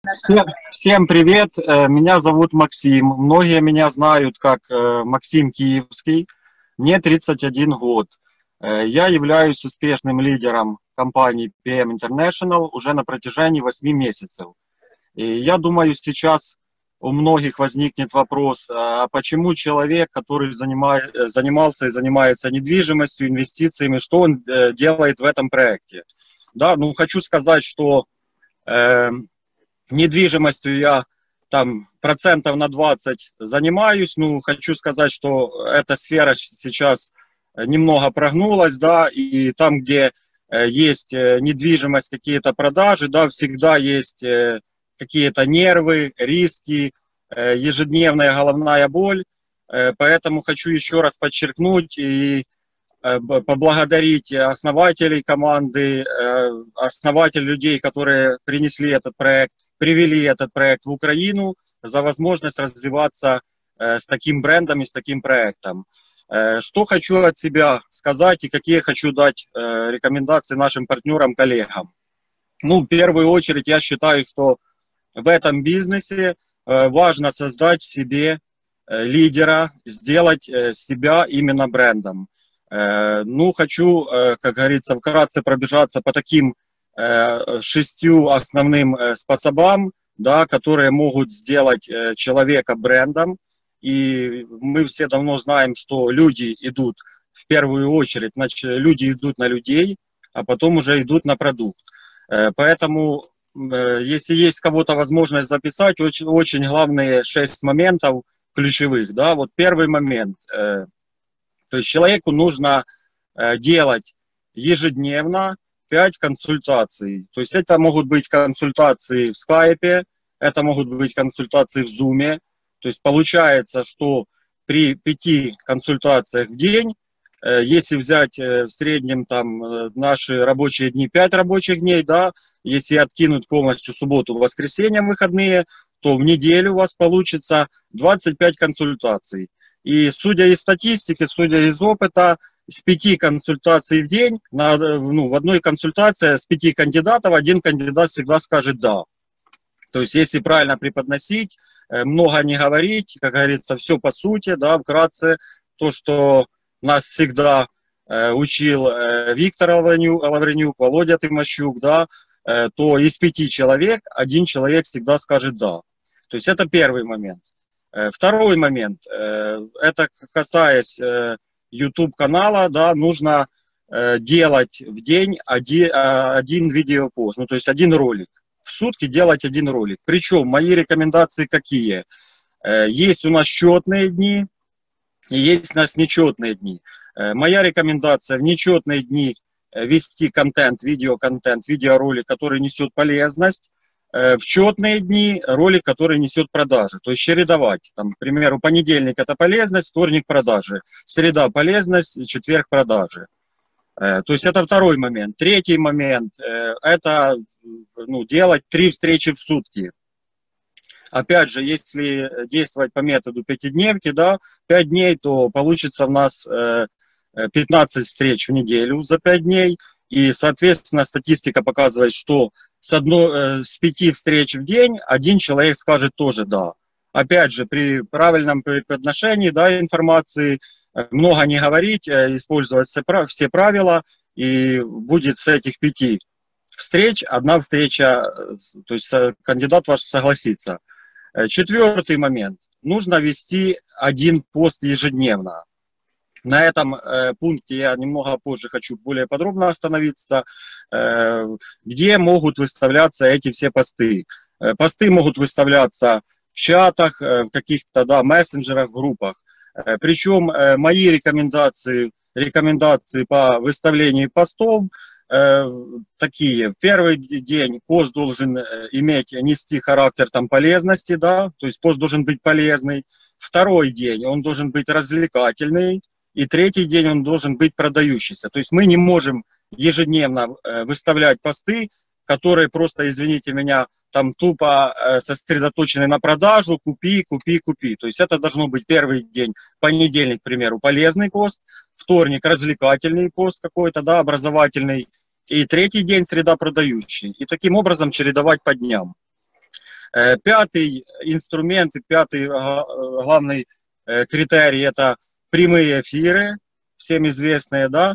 Всем привет, меня зовут Максим. Многие меня знают как Максим Киевский. Мне 31 год. Я являюсь успешным лидером компании PM International уже на протяжении 8 месяцев. И я думаю, сейчас у многих возникнет вопрос, а почему человек, который занимался и занимается недвижимостью, инвестициями, что он делает в этом проекте? Да, ну хочу сказать, что недвижимостью я там процентов на 20 занимаюсь. Ну, хочу сказать, что эта сфера сейчас немного прогнулась, да, и там, где есть недвижимость, какие-то продажи, да, всегда есть какие-то нервы, риски, ежедневная головная боль. Поэтому хочу еще раз подчеркнуть и поблагодарить основателей команды, основателей людей, которые принесли этот проект, привели этот проект в Украину, за возможность развиваться с таким брендом и с таким проектом. Что хочу от себя сказать и какие хочу дать рекомендации нашим партнерам, коллегам. Ну, в первую очередь, я считаю, что в этом бизнесе важно создать в себе лидера, сделать себя именно брендом. Ну, хочу, как говорится, вкратце пробежаться по таким 6 основным способам, да, которые могут сделать человека брендом. И мы все давно знаем, что люди идут в первую очередь, значит, люди идут на людей, а потом уже идут на продукт. Поэтому, если есть кого-то возможность записать, очень главные 6 моментов ключевых. Да, вот первый момент. То есть человеку нужно делать ежедневно 5 консультаций. То есть это могут быть консультации в скайпе, это могут быть консультации в зуме. То есть получается, что при 5 консультациях в день, если взять в среднем там наши рабочие дни, 5 рабочих дней, да, если откинуть полностью субботу, воскресенье, выходные, то в неделю у вас получится 25 консультаций. И судя из статистики, судя из опыта, с 5 консультаций в день, в одной консультации с 5 кандидатов, один кандидат всегда скажет «да». То есть, если правильно преподносить, много не говорить, как говорится, все по сути, да, вкратце, то, что нас всегда учил Виктор Лавренюк, Володя Тимощук, да, то из 5 человек, один человек всегда скажет «да». То есть, это первый момент. Второй момент, это касаясь YouTube-канала, да, нужно делать в день один видеопост, ну, то есть один ролик. В сутки делать один ролик. Причем мои рекомендации какие? Есть у нас счетные дни, и есть у нас нечетные дни. Моя рекомендация в нечетные дни вести контент, видеоролик, который несет полезность. В четные дни ролик, который несет продажи. То есть чередовать. Там, к примеру, понедельник это полезность, вторник продажи, среда полезность, четверг продажи. То есть это второй момент. Третий момент это делать 3 встречи в сутки. Опять же, если действовать по методу пятидневки, да, 5 дней, то получится у нас 15 встреч в неделю за 5 дней. И, соответственно, статистика показывает, что с 5 встреч в день один человек скажет тоже «да». Опять же, при правильном преподношении, да, информации, много не говорить, использовать все правила, и будет с этих 5 встреч 1 встреча, то есть кандидат ваш согласится. Четвертый момент. Нужно вести 1 пост ежедневно. На этом пункте я немного позже хочу более подробно остановиться, где могут выставляться эти все посты. Посты могут выставляться в чатах, в каких-то, да, мессенджерах, группах. Причем мои рекомендации по выставлению постов такие. В первый день пост должен нести характер там полезности, да, то есть пост должен быть полезный. Второй день он должен быть развлекательный. И третий день он должен быть продающийся. То есть мы не можем ежедневно выставлять посты, которые просто, извините меня, там тупо сосредоточены на продажу, купи, купи, купи. То есть это должно быть первый день, понедельник, к примеру, полезный пост, вторник развлекательный пост какой-то, да, образовательный, и третий день среда продающий. И таким образом чередовать по дням. Пятый инструмент и пятый главный критерий – это прямые эфиры, всем известные, да,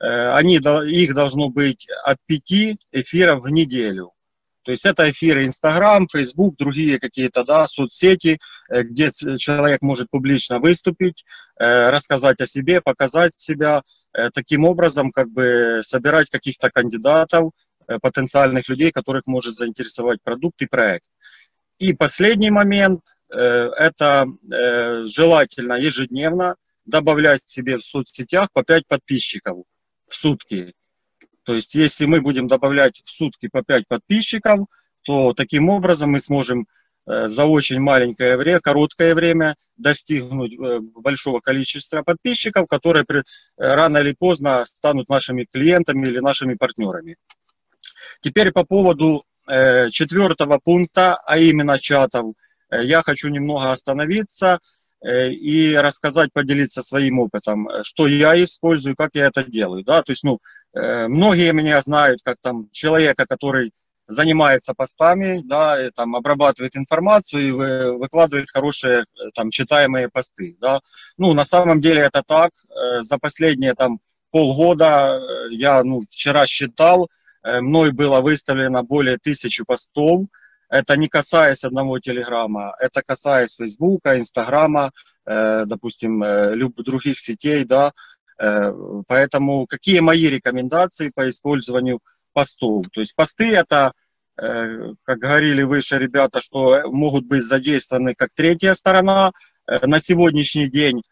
их должно быть от 5 эфиров в неделю. То есть это эфиры Instagram, Facebook, другие какие-то, да, соцсети, где человек может публично выступить, рассказать о себе, показать себя, таким образом как бы собирать каких-то кандидатов, потенциальных людей, которых может заинтересовать продукт и проект. И последний момент, это желательно ежедневно добавлять себе в соцсетях по 5 подписчиков в сутки. То есть если мы будем добавлять в сутки по 5 подписчиков, то таким образом мы сможем за очень маленькое время, короткое время достигнуть большого количества подписчиков, которые рано или поздно станут нашими клиентами или нашими партнерами. Теперь по поводу 4-го пункта, а именно чатов, я хочу немного остановиться и рассказать, поделиться своим опытом, что я использую, как я это делаю. Да? То есть, многие меня знают как там человека, который занимается постами, да, и, там, обрабатывает информацию и выкладывает хорошие там, читаемые посты. Да. На самом деле это так. За последние там, полгода я вчера считал, мной было выставлено более 1000 постов. Это не касаясь одного Телеграма, это касаясь Фейсбука, Инстаграма, допустим, других сетей, да. Поэтому какие мои рекомендации по использованию постов? То есть посты это, как говорили выше ребята, что могут быть задействованы как третья сторона. На сегодняшний день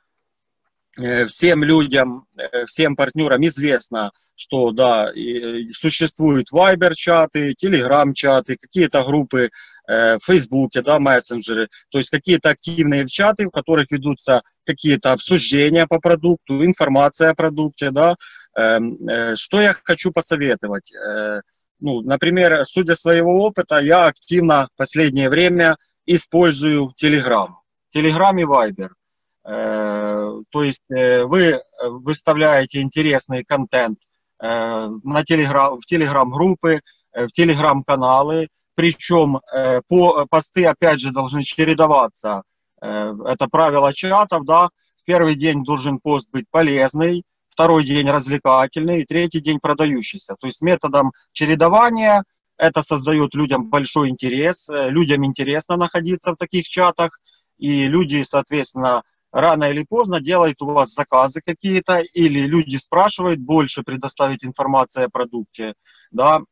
всем людям, всем партнерам известно, что да, существуют Viber-чаты, Telegram-чаты, какие-то группы в Фейсбуке, да, мессенджеры, то есть какие-то активные чаты, в которых ведутся какие-то обсуждения по продукту, информация о продукте, да. Что я хочу посоветовать? Например, судя своего опыта, я активно в последнее время использую Telegram и Viber. То есть вы выставляете интересный контент в телеграм-группы, в телеграм-каналы, причем посты опять же должны чередоваться. Это правило чатов, да. В первый день должен пост быть полезный, второй день развлекательный, и третий день продающийся. То есть методом чередования это создает людям большой интерес, людям интересно находиться в таких чатах, и люди, соответственно, рано или поздно делают у вас заказы какие-то, или люди спрашивают больше предоставить информации о продукте, да.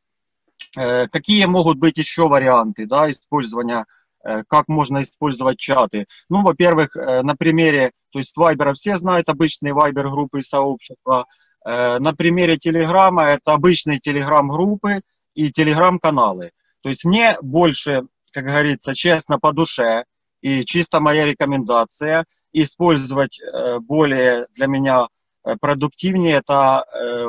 Какие могут быть еще варианты, да, использования, как можно использовать чаты? Во-первых, на примере, то есть Viber все знают, обычные Viber группы и сообщества. На примере Телеграма это обычные Телеграм-группы и Телеграм-каналы. То есть мне больше, как говорится, честно по душе, и чисто моя рекомендация использовать более для меня продуктивнее это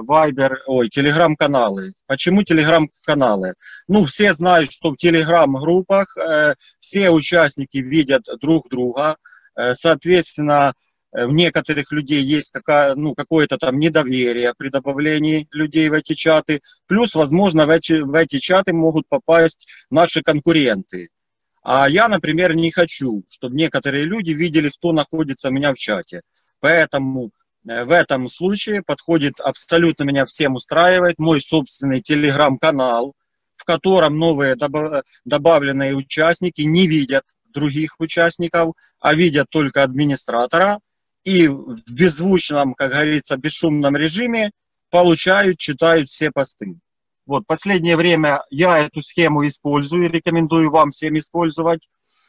Telegram-каналы. Почему Telegram-каналы? Все знают, что в Telegram-группах все участники видят друг друга. Соответственно, в некоторых людей есть какое-то там недоверие при добавлении людей в эти чаты. Плюс, возможно, в эти чаты могут попасть наши конкуренты. А я, например, не хочу, чтобы некоторые люди видели, кто находится у меня в чате. Поэтому в этом случае подходит, абсолютно меня всем устраивает мой собственный телеграм-канал, в котором новые добавленные участники не видят других участников, а видят только администратора. И в беззвучном, как говорится, бесшумном режиме получают, читают все посты. Вот, последнее время я эту схему использую, рекомендую вам всем использовать.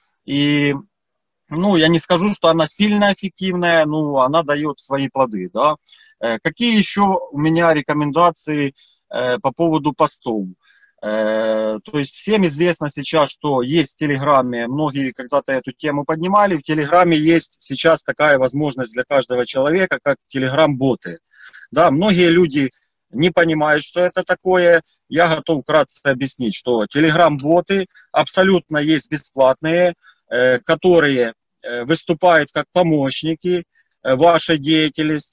И, я не скажу, что она сильно эффективная, но она дает свои плоды, да. Какие еще у меня рекомендации по поводу постов? То есть всем известно сейчас, что есть в Телеграме, многие когда-то эту тему поднимали, в Телеграме есть сейчас такая возможность для каждого человека, как Телеграм-боты. Да, многие люди не понимают, что это такое. Я готов вкратце объяснить, что Telegram-боты абсолютно есть бесплатные, которые выступают как помощники вашей деятельности.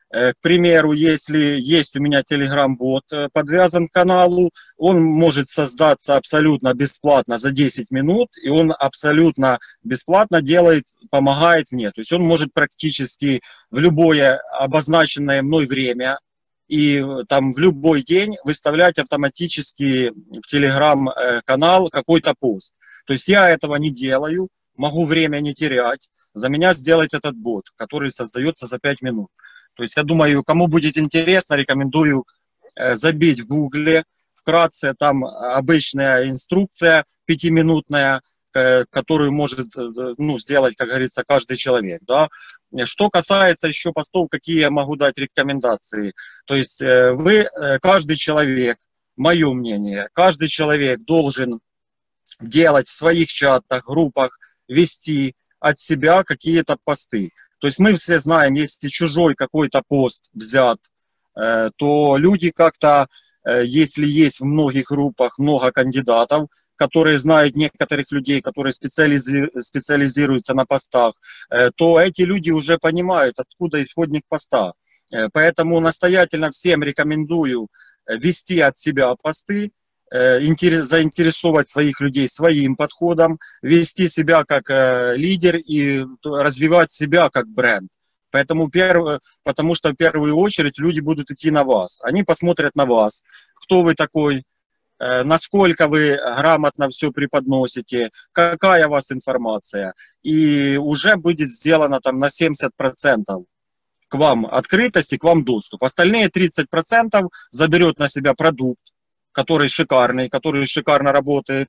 К примеру, если есть у меня Telegram-бот подвязан к каналу, он может создаться абсолютно бесплатно за 10 минут, и он абсолютно бесплатно делает, помогает мне. То есть он может практически в любое обозначенное мной время и там в любой день выставлять автоматически в Telegram-канал какой-то пост. То есть я этого не делаю, могу время не терять, за меня сделать этот бот, который создается за 5 минут. То есть я думаю, кому будет интересно, рекомендую забить в гугле, вкратце там обычная инструкция 5-минутная, которую может сделать, как говорится, каждый человек. Да? Что касается еще постов, какие я могу дать рекомендации. То есть каждый человек, мое мнение, каждый человек должен делать в своих чатах, группах, вести от себя какие-то посты. То есть мы все знаем, если чужой какой-то пост взят, то люди как-то, если есть в многих группах много кандидатов, которые знают некоторых людей, которые специализируются на постах, то эти люди уже понимают, откуда исходник поста. Поэтому настоятельно всем рекомендую вести от себя посты, заинтересовать своих людей своим подходом, вести себя как лидер и развивать себя как бренд. Потому что в первую очередь люди будут идти на вас. Они посмотрят на вас, кто вы такой, насколько вы грамотно все преподносите, какая у вас информация. И уже будет сделано там на 70% к вам открытость и к вам доступ. Остальные 30% заберет на себя продукт, который шикарно работает.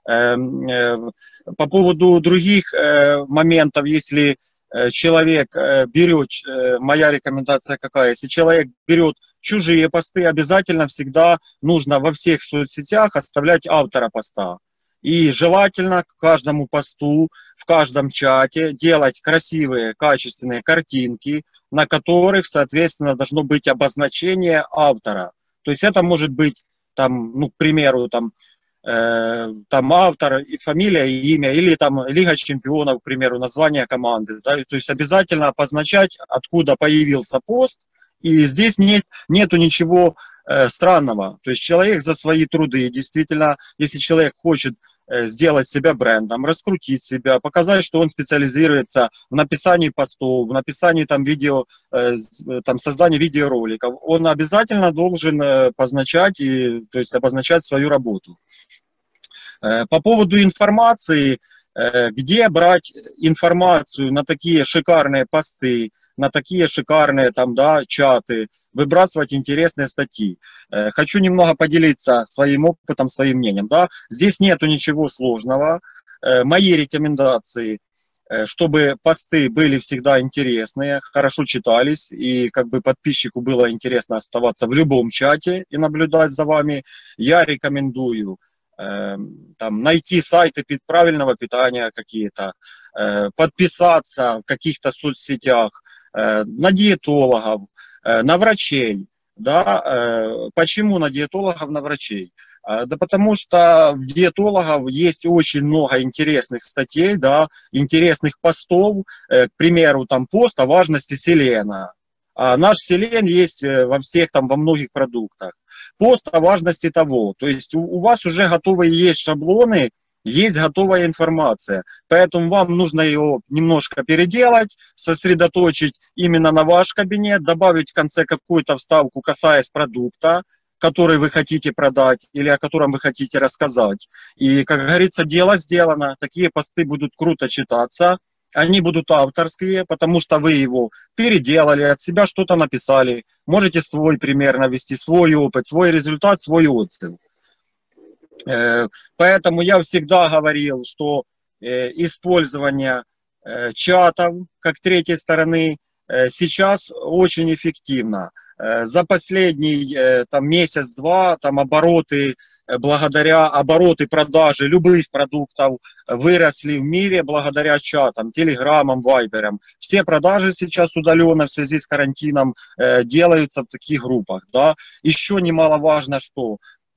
По поводу других моментов, если человек берет, моя рекомендация какая, если человек берет чужие посты, обязательно всегда нужно во всех соцсетях оставлять автора поста. И желательно к каждому посту, в каждом чате делать красивые, качественные картинки, на которых, соответственно, должно быть обозначение автора. То есть это может быть там, к примеру, там автор, фамилия и имя, или там Лига чемпионов, к примеру, название команды. Да? То есть обязательно обозначать, откуда появился пост, и здесь нету ничего странного. То есть человек за свои труды, действительно, если человек хочет сделать себя брендом, раскрутить себя, показать, что он специализируется в написании постов, в написании там видео, там создании видеороликов, он обязательно должен позначать то есть обозначать свою работу. По поводу информации, где брать информацию на такие шикарные посты, на такие шикарные там, да, чаты, выбрасывать интересные статьи. Хочу немного поделиться своим опытом, своим мнением. Да. Здесь нету ничего сложного. Мои рекомендации, чтобы посты были всегда интересные, хорошо читались, и как бы подписчику было интересно оставаться в любом чате и наблюдать за вами, я рекомендую там, найти сайты правильного питания какие-то, подписаться в каких-то соцсетях, на диетологов, на врачей. Да? Почему на диетологов, на врачей? Да потому что в диетологов есть очень много интересных статей, да, интересных постов, к примеру, там пост о важности селена. А наш селен есть во многих продуктах. Пост о важности того. То есть у вас уже готовые есть шаблоны, есть готовая информация. Поэтому вам нужно ее немножко переделать, сосредоточить именно на ваш кабинет, добавить в конце какую-то вставку, касаясь продукта, который вы хотите продать или о котором вы хотите рассказать. И, как говорится, дело сделано. Такие посты будут круто читаться. Они будут авторские, потому что вы его переделали, от себя что-то написали. Можете свой пример навести, свой опыт, свой результат, свой отзыв. Поэтому я всегда говорил, что использование чатов как третьей стороны сейчас очень эффективно. За последний месяц-два обороты продажи любых продуктов выросли в мире благодаря чатам, телеграммам, вайберам. Все продажи сейчас удаленно в связи с карантином делаются в таких группах. Да? Еще немаловажно, что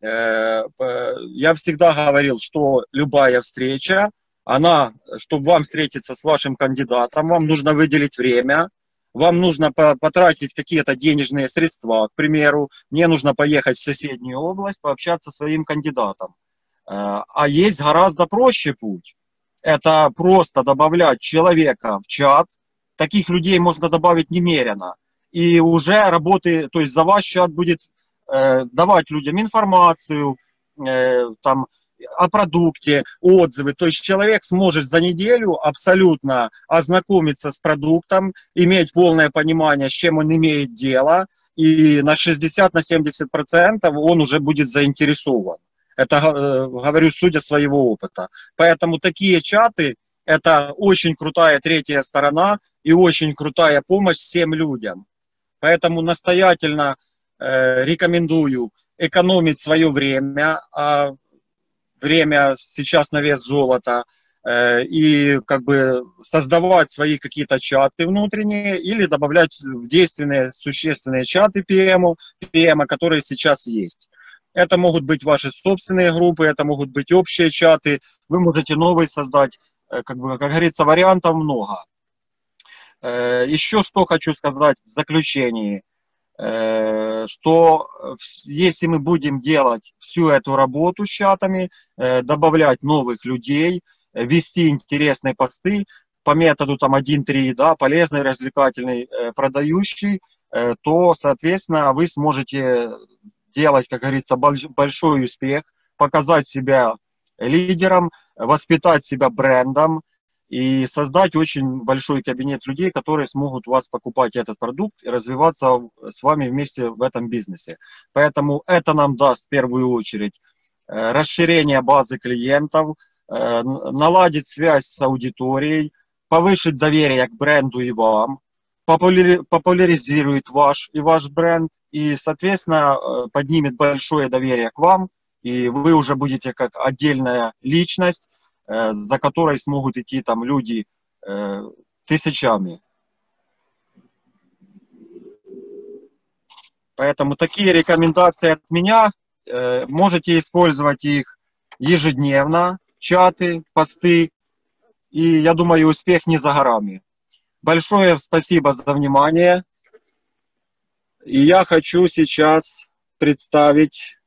я всегда говорил, что любая встреча, чтобы вам встретиться с вашим кандидатом, вам нужно выделить время, вам нужно потратить какие-то денежные средства, к примеру, мне нужно поехать в соседнюю область, пообщаться со своим кандидатом. А есть гораздо проще путь. Это просто добавлять человека в чат. Таких людей можно добавить немерено. И уже работы, то есть за ваш чат будет давать людям информацию, там, о продукте, отзывы. То есть человек сможет за неделю абсолютно ознакомиться с продуктом, иметь полное понимание, с чем он имеет дело, и на 60-70% он уже будет заинтересован. Это говорю, судя своего опыта. Поэтому такие чаты – это очень крутая третья сторона и очень крутая помощь всем людям. Поэтому настоятельно рекомендую экономить свое время, а время сейчас на вес золота, и как бы создавать свои какие-то чаты внутренние или добавлять в действенные существенные чаты PM, которые сейчас есть. Это могут быть ваши собственные группы, это могут быть общие чаты, вы можете новые создать, как говорится, вариантов много. Еще что хочу сказать в заключении, что если мы будем делать всю эту работу с чатами, добавлять новых людей, вести интересные посты по методу там 1-3, да, полезный, развлекательный, продающий, то, соответственно, вы сможете делать, как говорится, большой успех, показать себя лидером, воспитать себя брендом и создать очень большой кабинет людей, которые смогут у вас покупать этот продукт и развиваться с вами вместе в этом бизнесе. Поэтому это нам даст в первую очередь расширение базы клиентов, наладить связь с аудиторией, повысить доверие к бренду и вам, популяризирует ваш бренд и, соответственно, поднимет большое доверие к вам, и вы уже будете как отдельная личность, за которой смогут идти там люди тысячами. Поэтому такие рекомендации от меня. Можете использовать их ежедневно, чаты, посты, и я думаю, успех не за горами. Большое спасибо за внимание. И я хочу сейчас представить